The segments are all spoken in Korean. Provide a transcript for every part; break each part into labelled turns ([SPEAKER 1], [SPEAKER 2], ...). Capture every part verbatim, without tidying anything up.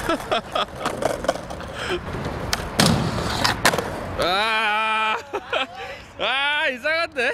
[SPEAKER 1] 아, 아 이상한데?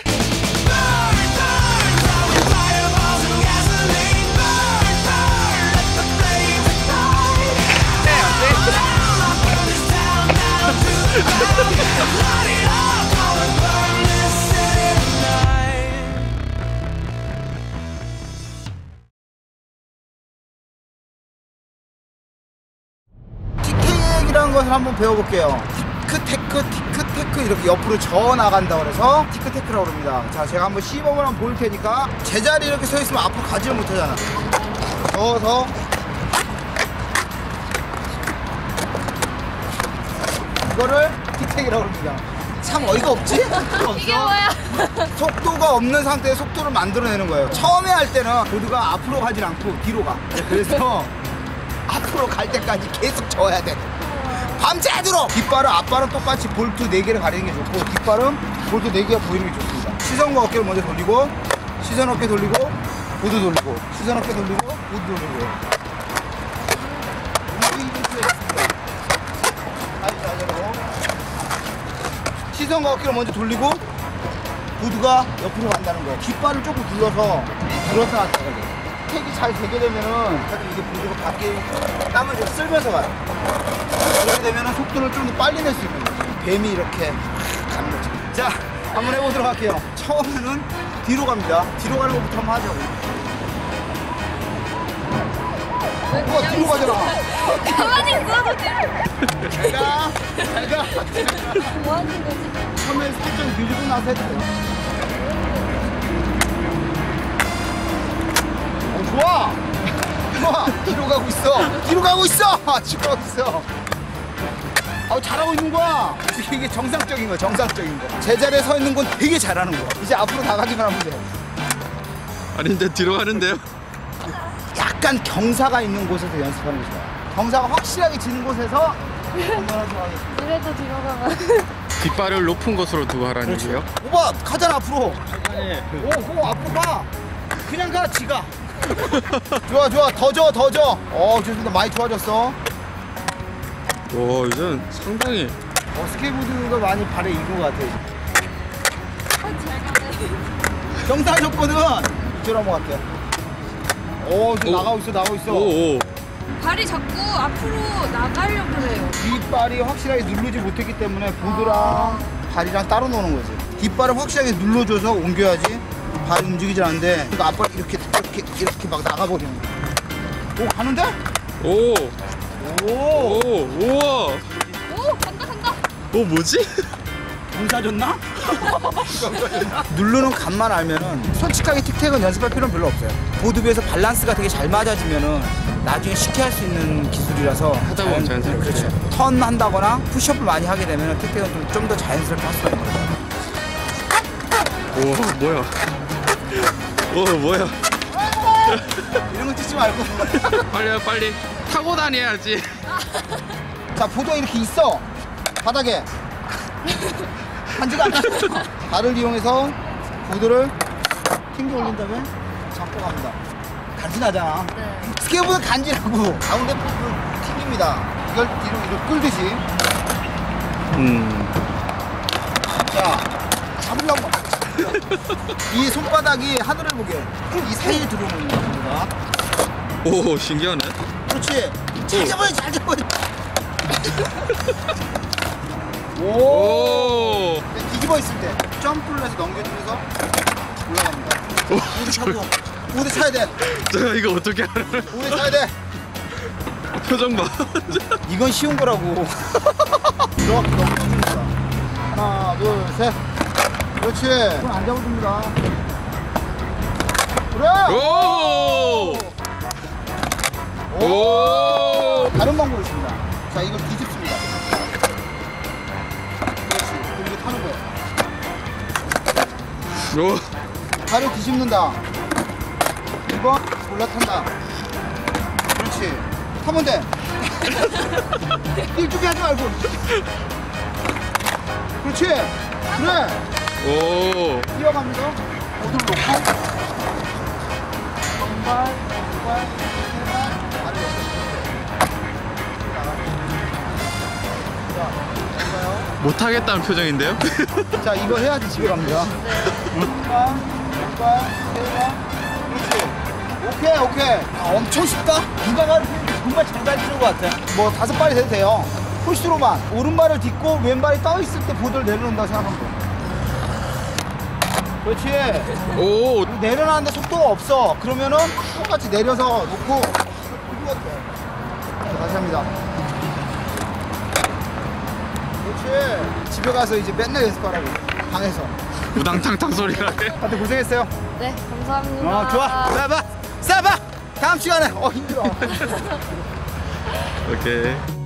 [SPEAKER 2] 티켓이라는 것을 한번 배워볼게요. 티크테크 티크테크 이렇게 옆으로 저어 나간다고 그래서 티크테크라고 합니다. 자, 제가 한번 시범을 한번 보일 테니까 제자리 이렇게 서 있으면 앞으로 가지를 못하잖아. 저어서 이거를 티켓이라고 합니다. 참 어이가 없지?
[SPEAKER 3] 이게 뭐야?
[SPEAKER 2] 속도가 없는 상태에 속도를 만들어내는 거예요. 처음에 할 때는 보드가 앞으로 가진 않고 뒤로 가. 그래서 앞으로 갈 때까지 계속 저어야 돼. 밤새도록! 뒷발은 앞발은 똑같이 볼트 네 개를 가리는 게 좋고 뒷발은 볼트 네 개가 보이는 게 좋습니다. 시선과 어깨를 먼저 돌리고 시선 어깨 돌리고 보드 돌리고 시선 어깨 돌리고 보드 돌리고 시선과 어깨를 먼저 돌리고 보드가 옆으로 간다는 거예요. 뒷발을 조금 굴러서 들었다 놨다 가야 돼요. 택이 잘 되게 되면은 사실 이게 보드가 밖에 땀을 좀 쓸면서 가요. 그렇게 되면은 속도를 좀 더 빨리 낼 수 있는 거예요. 뱀이 이렇게 가는 거죠. 자, 한번 해보도록 할게요. 처음에는 뒤로 갑니다. 뒤로 가는 것부터 한번 하자고. 어, 뒤로 가잖아.
[SPEAKER 3] 가만히 있어도 돼.
[SPEAKER 2] 잘 가, 잘 가.
[SPEAKER 3] 뭐 하는 거지?
[SPEAKER 2] 처음에 살짝 밀고 나서 해주세요. 어, 좋아! 좋아! 뒤로 가고 있어! 뒤로 가고 있어! 뒤로 가고 있어! 아, 잘하고 있는 거야! 이게 정상적인 거야, 정상적인 거. 제자리에 서 있는 건 되게 잘하는 거야. 이제 앞으로 나가기만 하면 돼요.
[SPEAKER 1] 아니 근데 뒤로 가는데요?
[SPEAKER 2] 약간 경사가 있는 곳에서 연습하는 게 좋아요. 경사가 확실하게 지는 곳에서 한번 하도록 하겠습니다.
[SPEAKER 3] 그래도 뒤로 가면.
[SPEAKER 1] 뒷발을 높은 곳으로 두고 하라는 얘기예요?
[SPEAKER 2] 오빠, 가잖아, 앞으로!
[SPEAKER 1] 아니
[SPEAKER 2] 오, 오, 앞으로 가! 그냥 가, 지가! 좋아, 좋아, 더 줘, 더 줘! 어, 좋습니다. 많이 좋아졌어.
[SPEAKER 1] 와 이젠 상당히
[SPEAKER 2] 어, 스케이트보드가 많이 발에 익은 것 같아.
[SPEAKER 3] 잘 가네.
[SPEAKER 2] 경사졌거든. 이쪽으로 한번 갈게요. 오, 지금
[SPEAKER 1] 오.
[SPEAKER 2] 나가고 있어, 나가고 있어.
[SPEAKER 1] 오오
[SPEAKER 3] 발이 자꾸 앞으로 나가려고 그래요.
[SPEAKER 2] 뒷발이 확실하게 누르지 못했기 때문에 보드랑 발이랑 따로 노는 거지. 뒷발을 확실하게 눌러줘서 옮겨야지 발이 움직이질 않는데, 그러니까 앞발 이렇게 이렇게 이렇게 막 나가버리는 거야. 오, 가는데?
[SPEAKER 1] 오
[SPEAKER 2] 오,
[SPEAKER 1] 오 우와
[SPEAKER 3] 오, 간다 간다.
[SPEAKER 1] 오 뭐지?
[SPEAKER 2] 경사졌나? 누르는 감만 알면은 솔직하게 틱택은 연습할 필요는 별로 없어요. 보드 위에서 밸런스가 되게 잘 맞아지면은 나중에 쉽게 할 수 있는 기술이라서
[SPEAKER 1] 하다 보면 자연스럽게.
[SPEAKER 2] 그렇죠. 턴 한다거나 푸시업을 많이 하게 되면 틱택은 좀 더 자연스럽게 할 수가 있는 거예요.
[SPEAKER 1] 오 뭐야 오 뭐야
[SPEAKER 2] 이런 거 찍지 말고.
[SPEAKER 1] 빨리 빨리 타고 다녀야지.
[SPEAKER 2] 자, 보드가 이렇게 있어 바닥에. 한지가 안 났어. 발을 이용해서 보드를 튕겨 올린 다음에 잡고 갑니다. 간지나잖아.
[SPEAKER 3] 네.
[SPEAKER 2] 스케이트보드 간지나고 가운데 보드 튕깁니다. 이걸 뒤로 이렇게 끌듯이.
[SPEAKER 1] 음
[SPEAKER 2] 자, 잡으려고. 이 손바닥이 하늘을 보게. 이 사이에 들어오는 겁니다.
[SPEAKER 1] 오 신기하네.
[SPEAKER 2] 그렇지. 잘 잡아야 잘 잡아야. 오.
[SPEAKER 1] 오
[SPEAKER 2] 뒤집어 있을 때 점프를 해서 넘겨주면서 올라갑니다. 보드 차고. 보드 차야 돼.
[SPEAKER 1] 제가 이거 어떻게 하는
[SPEAKER 2] 보드 차야 돼.
[SPEAKER 1] 표정 봐.
[SPEAKER 2] 이건 쉬운 거라고. 이렇게 넘겨줍니다. 하나, 둘, 셋. 그렇지. 손 안 잡아줍니다. 그래.
[SPEAKER 1] 오
[SPEAKER 2] 오.
[SPEAKER 1] 오
[SPEAKER 2] 다른 방법이 있습니다. 자, 이걸 뒤집습니다. 그렇지. 그리고 이거 타는 거예요.
[SPEAKER 1] 오
[SPEAKER 2] 발을 뒤집는다. 이 번 올라탄다. 그렇지. 타면 돼. 일주기 하지 말고. 그렇지. 그래.
[SPEAKER 1] 오
[SPEAKER 2] 뛰어갑니다. 모두를 놓고. 한 발, 두 발, 세 발, 발을
[SPEAKER 1] 못하겠다는 표정인데요?
[SPEAKER 2] 자, 이거 해야지 집에 갑니다. 왼발, 왼발, 세발. 그렇지. 오케이, 오케이. 아, 엄청 쉽다. 누가 가르쳐 정말 잘 가르치는 것 같아. 뭐 다섯 발이 돼도 돼요. 푸시로만 오른발을 딛고 왼발이 떠 있을 때 보드를 내려놓는다고 생각하면 돼. 그렇지.
[SPEAKER 1] 오.
[SPEAKER 2] 내려놨는데 속도가 없어. 그러면은 똑같이 내려서 놓고 이거 돼. 자, 다시 합니다. 그렇지. 집에 가서 이제 맨날 연습하라고. 방에서.
[SPEAKER 1] 우당탕탕 소리가 해.
[SPEAKER 2] 다들 고생했어요.
[SPEAKER 3] 네, 감사합니다.
[SPEAKER 2] 어, 좋아. 싸봐. 싸봐. 다음 시간에. 어, 힘들어.
[SPEAKER 1] 오케이.